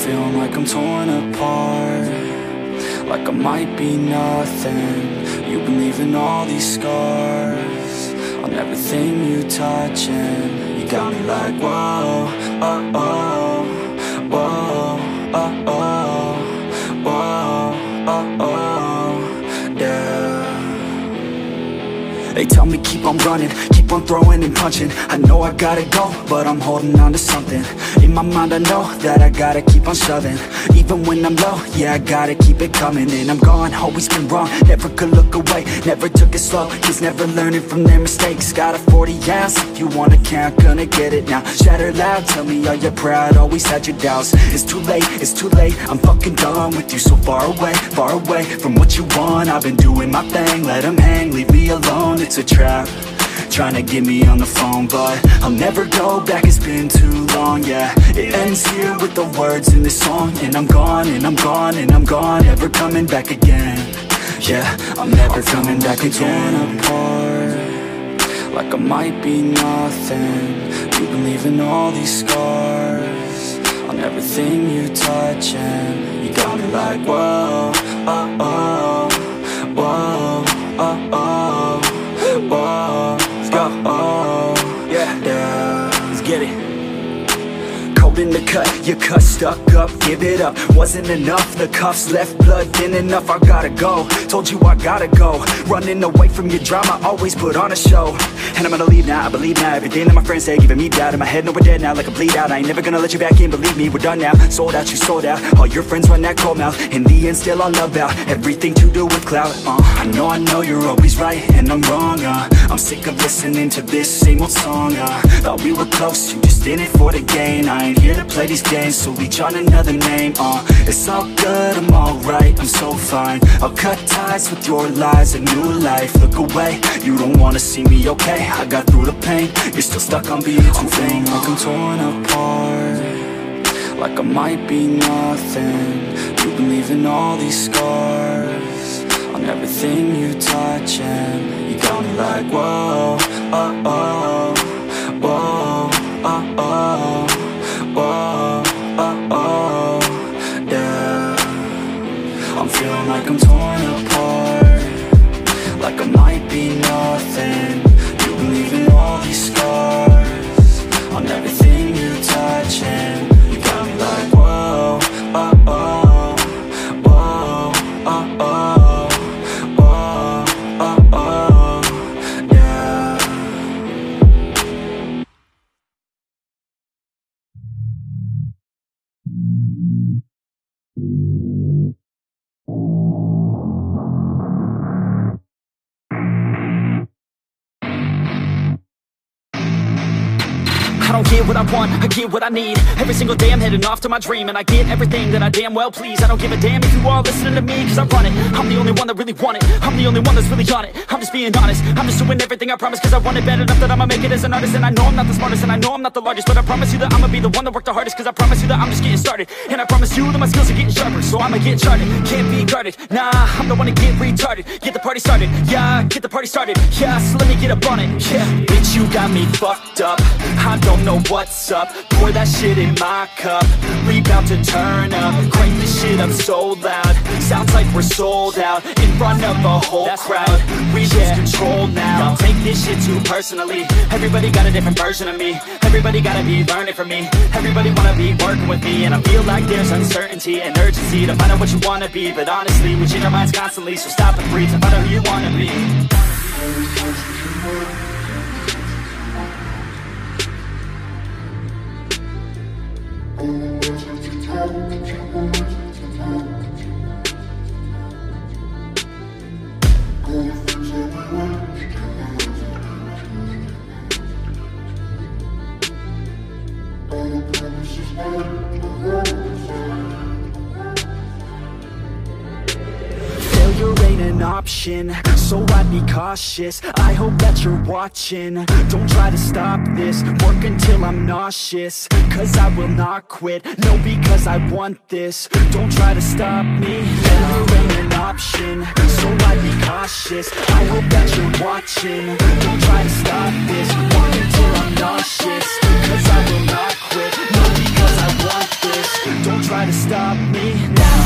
feeling like I'm torn apart, like I might be nothing. You've been leaving all these scars on everything you touch, and you got me like whoa, oh, oh, whoa, oh, oh, whoa, oh, oh, yeah. They tell me keep on running, keep on throwing and punching. I know I gotta go, but I'm holding on to something. In my mind I know that I gotta keep on shoving. Even when I'm low, yeah, I gotta keep it coming. And I'm gone, always been wrong, never could look away. Never took it slow, kids never learning from their mistakes. Got a 40 ounce, if you wanna count, gonna get it now. Shatter loud, tell me are you proud, always had your doubts. It's too late, I'm fucking done with you. So far away from what you want. I've been doing my thing, let them hang, leave me alone. It's a trap, trying to get me on the phone, but I'll never go back, it's been too long, yeah. It ends here with the words in this song, and I'm gone, and I'm gone, and I'm gone, never coming back again. Yeah, I'm never coming back again. Torn apart, like I might be nothing. You've been leaving all these scars on everything you touch, and you got me like whoa, oh, oh, whoa, oh, oh, whoa, oh, oh, yeah, let's get it. Cold in the cut, your cut stuck up, give it up. Wasn't enough, the cuffs left blood thin enough. I gotta go, told you I gotta go. Running away from your drama, always put on a show. And I'm gonna leave now, I believe now. Everything that my friends say, giving me doubt. In my head, no, we're dead now, like a bleed out. I ain't never gonna let you back in, believe me, we're done now. Sold out, you sold out, all your friends run that cold mouth. In the end, still all about everything to do with clout. I know you're always right, and I'm wrong, I'm sick of listening to this same old song, thought we were close, you just in it for the gain. I ain't here to play these games, so reach on another name, it's all good, I'm alright, I'm so fine. I'll cut ties with your lies, a new life. Look away, you don't wanna see me okay. I got through the pain, you're still stuck on being too vain. Like I'm torn apart, like I might be nothing. You've been leaving all these scars on everything you touch, and you got me like whoa, oh, oh, whoa, oh, oh, whoa, oh, oh, yeah. I'm feeling like I'm torn apart, like I might be nothing. You've been leaving all these scars on everything you touch, and you got me like whoa, oh, oh, whoa, oh, oh, whoa, oh, oh, yeah. I don't get what I want, I get what I need. Every single day I'm heading off to my dream, and I get everything that I damn well please. I don't give a damn if you all listening to me, cause I run it. I'm the only one that really want it, I'm the only one that's really on it. I'm just being honest, I'm just doing everything I promise, cause I want it bad enough that I'ma make it as an artist. And I know I'm not the smartest, and I know I'm not the largest, but I promise you that I'ma be the one that worked the hardest. Cause I promise you that I'm just getting started, and I promise you that my skills are getting sharper. So I'ma get charted, can't be guarded. Nah, I'm the one to get retarded. Get the party started, yeah, get the party started. Yeah, so let me get up on it, yeah. Bitch, you got me fucked up, I don't know what's up. Pour that shit in my cup, we bout to turn up. Crank this shit up so loud, sounds like we're sold out in front of a whole crowd. We lose control now, don't take this shit too personally. Everybody got a different version of me, everybody gotta be learning from me. Everybody wanna be working with me, and I feel like there's uncertainty and urgency to find out what you wanna be. But honestly, we change our minds constantly, so stop and breathe and find out who you wanna be. Failure ain't an option, so I'd be cautious. I hope that you're watching, don't try to stop this. Work until I'm nauseous, cause I will not quit. No, because I want this, don't try to stop me. Failure ain't an option, so I'd be cautious. I hope that you're watching, don't try to stop this. Work until I'm nauseous, cause I will not quit. No, because because I want this. Don't try to stop me now.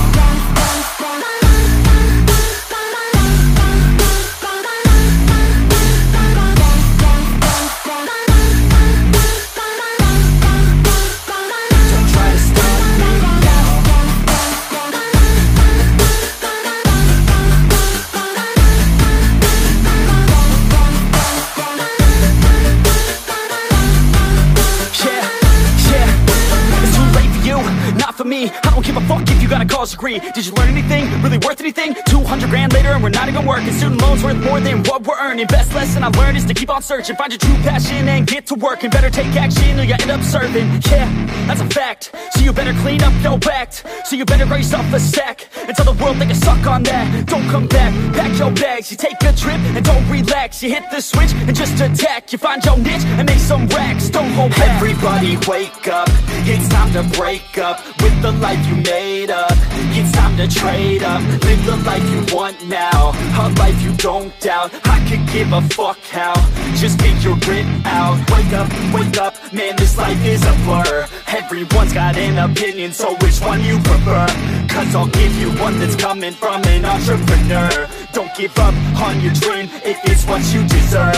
I don't give a fuck if you got a college degree. Did you learn anything? Really worth anything? 200 grand later and we're not even working. Student loans worth more than what we're earning. Best lesson I learned is to keep on searching. Find your true passion and get to work. And better take action or you end up serving. Yeah, that's a fact. So you better clean up your act. So you better raise yourself a sack and tell the world they can suck on that. Don't come back, pack your bags. You take a trip and don't relax. You hit the switch and just attack. You find your niche and make some racks. Don't hold back. Everybody wake up, it's time to break up with the life you made up. It's time to trade up, live the life you want now, a life you don't doubt. I could give a fuck how, just get your grit out. Wake up, man, this life is a blur. Everyone's got an opinion, so which one you prefer? Cause I'll give you one that's coming from an entrepreneur. Don't give up on your dream if it's what you deserve.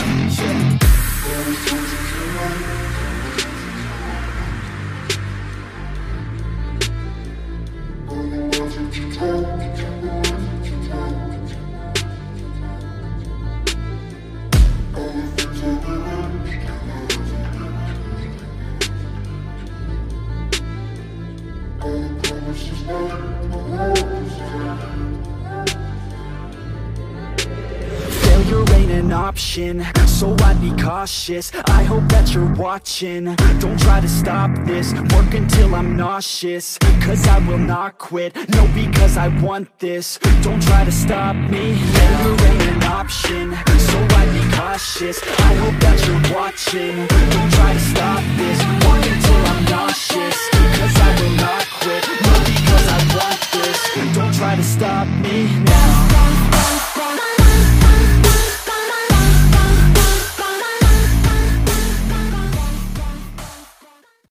Failure ain't an option, so I'd be cautious. I hope that you're watching. Don't try to stop this, work until I'm nauseous. Cause I will not quit, no, because I want this. Don't try to stop me, failure ain't an option, so I'd be cautious. I hope that you're watching. Don't try to stop this, work until I'm nauseous. Cause I will not quit, no, because I want this. Don't try to stop me now.